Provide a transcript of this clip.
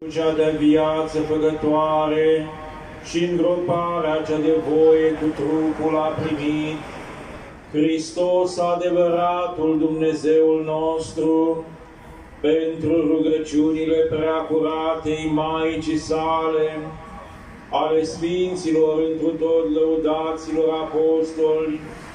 cea de viață făcătoare și îngroparea cea de voie cu trupul a primit Hristos, adevăratul Dumnezeul nostru, pentru rugăciunile preacuratei Maicii sale, ale Sfinților întru tot lăudaților apostoli,